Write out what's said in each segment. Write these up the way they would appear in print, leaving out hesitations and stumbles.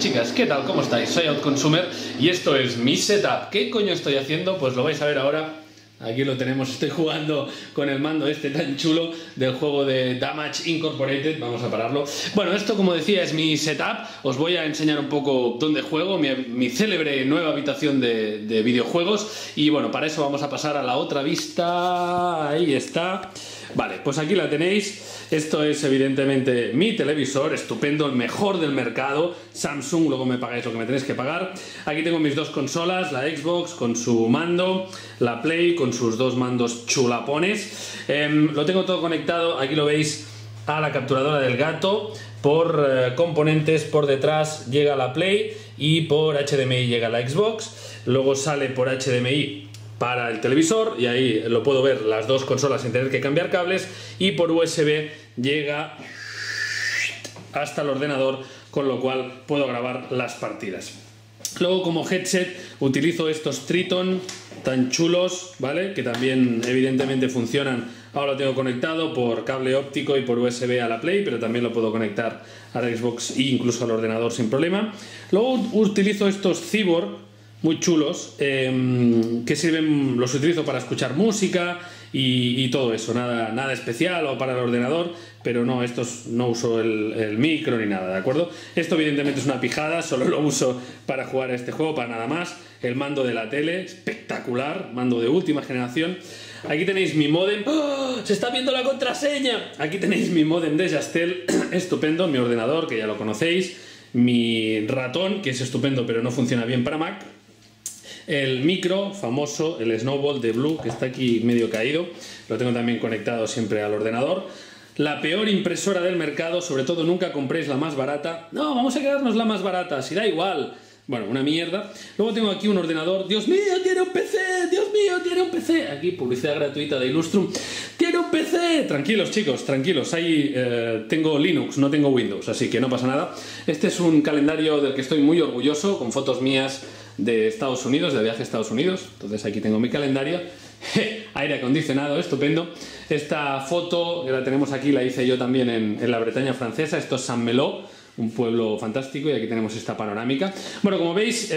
chicas, ¿qué tal? ¿Cómo estáis? Soy Outconsumer y esto es mi setup. ¿Qué coño estoy haciendo? Pues lo vais a ver ahora. Aquí lo tenemos, estoy jugando con el mando este tan chulo del juego de Damage Incorporated. Vamos a pararlo. Bueno, esto, como decía, es mi setup. Os voy a enseñar un poco dónde juego, mi célebre nueva habitación de videojuegos. Y bueno, para eso vamos a pasar a la otra vista. Ahí está. Vale, pues aquí la tenéis. Esto es evidentemente mi televisor, estupendo, el mejor del mercado, Samsung, luego me pagáis lo que me tenéis que pagar. Aquí tengo mis dos consolas, la Xbox con su mando, la Play con sus dos mandos chulapones. Lo tengo todo conectado, aquí lo veis, a la capturadora del gato. Por componentes, por detrás llega la Play y por HDMI llega la Xbox. Luego sale por HDMI para el televisor y ahí lo puedo ver las dos consolas sin tener que cambiar cables, y por USB llega hasta el ordenador, con lo cual puedo grabar las partidas. Luego, como headset, utilizo estos Triton tan chulos, ¿vale? Que también evidentemente funcionan. Ahora lo tengo conectado por cable óptico y por USB a la Play, pero también lo puedo conectar a la Xbox e incluso al ordenador sin problema. Luego utilizo estos Cyborg muy chulos, que sirven, los utilizo para escuchar música y todo eso, nada especial, o para el ordenador, pero no, estos no uso el micro ni nada, ¿de acuerdo? Esto evidentemente es una pijada, solo lo uso para jugar a este juego, para nada más. El mando de la tele, espectacular, mando de última generación. Aquí tenéis mi módem. ¡Oh! ¡Se está viendo la contraseña! Aquí tenéis mi módem de Yastel, estupendo, mi ordenador, que ya lo conocéis, mi ratón, que es estupendo pero no funciona bien para Mac. El micro famoso, el Snowball de Blue, que está aquí medio caído, lo tengo también conectado siempre al ordenador. La peor impresora del mercado, sobre todo nunca compréis la más barata. No, vamos a quedarnos la más barata, si da igual. Bueno, una mierda. Luego tengo aquí un ordenador. ¡Dios mío, tiene un PC! ¡Dios mío, tiene un PC! Aquí, publicidad gratuita de Illustrum. ¡Tiene un PC! Tranquilos, chicos, tranquilos. Ahí tengo Linux, no tengo Windows, así que no pasa nada. Este es un calendario del que estoy muy orgulloso, con fotos mías de Estados Unidos, de viaje a Estados Unidos. Entonces aquí tengo mi calendario. Aire acondicionado, estupendo. Esta foto que la tenemos aquí la hice yo también en la Bretaña francesa. Esto es Saint-Malo, un pueblo fantástico, y aquí tenemos esta panorámica. Bueno, como veis,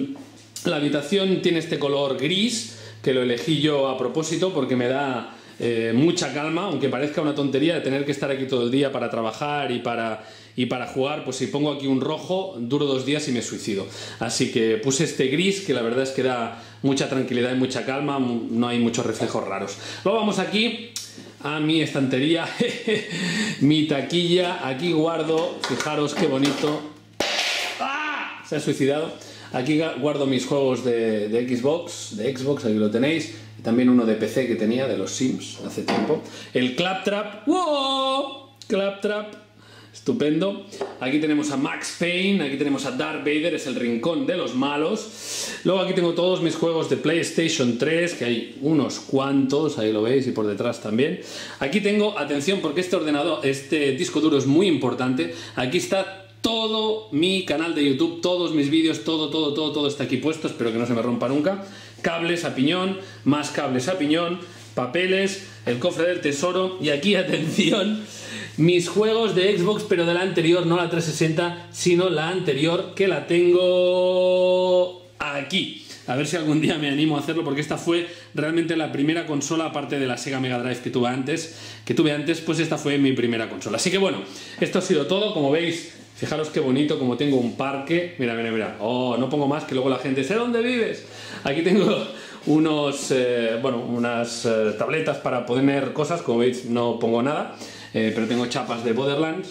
la habitación tiene este color gris, que lo elegí yo a propósito porque me da mucha calma, aunque parezca una tontería de tener que estar aquí todo el día para trabajar y para jugar. Pues si pongo aquí un rojo, duro 2 días y me suicido. Así que puse este gris, que la verdad es que da mucha tranquilidad y mucha calma, no hay muchos reflejos raros. Luego vamos aquí a mi estantería, mi taquilla. Aquí guardo, fijaros qué bonito. ¡Ah! Se ha suicidado. Aquí guardo mis juegos de Xbox, aquí lo tenéis. Y también uno de PC que tenía, de los Sims, hace tiempo. El Claptrap. ¡Wow! Claptrap. Estupendo. Aquí tenemos a Max Payne, aquí tenemos a Darth Vader, es el rincón de los malos. Luego aquí tengo todos mis juegos de PlayStation 3, que hay unos cuantos, ahí lo veis, y por detrás también. Aquí tengo, atención, porque este disco duro es muy importante. Aquí está todo mi canal de YouTube, todos mis vídeos, todo está aquí puesto, espero que no se me rompa nunca. Cables a piñón, más cables a piñón, papeles, el cofre del tesoro, y aquí, atención, mis juegos de Xbox, pero de la anterior, no la 360, sino la anterior, que la tengo aquí. A ver si algún día me animo a hacerlo, porque esta fue realmente la primera consola, aparte de la Sega Mega Drive que tuve antes, pues esta fue mi primera consola. Así que bueno, esto ha sido todo. Como veis, fijaros qué bonito, como tengo un parque. Mira. Oh, no pongo más, que luego la gente dice, ¿dónde vives? Aquí tengo unas tabletas para poner cosas. Como veis, no pongo nada. Pero tengo chapas de Borderlands,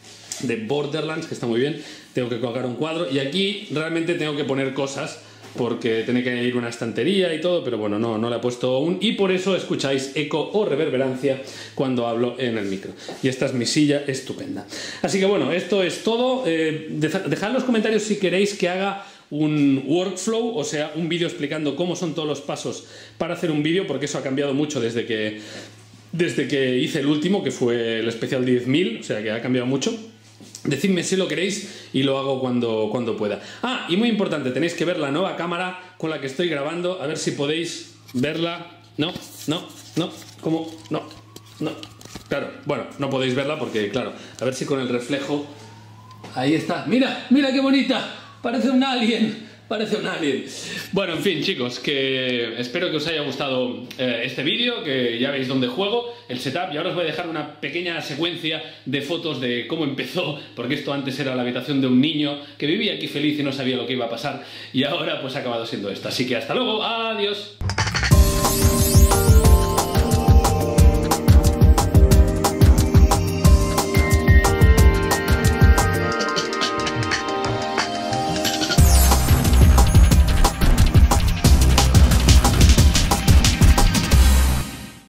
que está muy bien. Tengo que colgar un cuadro, y aquí realmente tengo que poner cosas porque tiene que ir una estantería y todo, pero bueno, no le he puesto aún, y por eso escucháis eco o reverberancia cuando hablo en el micro. Y esta es mi silla estupenda. Así que bueno, esto es todo. Dejad en los comentarios si queréis que haga un workflow, o sea, un vídeo explicando cómo son todos los pasos para hacer un vídeo, porque eso ha cambiado mucho desde que hice el último, que fue el especial 10.000, o sea que ha cambiado mucho. Decidme si lo queréis y lo hago cuando pueda. Ah, y muy importante, tenéis que ver la nueva cámara con la que estoy grabando, a ver si podéis verla. No, ¿cómo? No. Claro, bueno, no podéis verla porque, claro, a ver si con el reflejo Ahí está. Mira, mira qué bonita. Parece un alien. Parece un alien. Bueno, en fin, chicos, que espero que os haya gustado este vídeo, que ya veis dónde juego, el setup, y ahora os voy a dejar una pequeña secuencia de fotos de cómo empezó, porque esto antes era la habitación de un niño que vivía aquí feliz y no sabía lo que iba a pasar, y ahora pues ha acabado siendo esto. Así que hasta luego, adiós.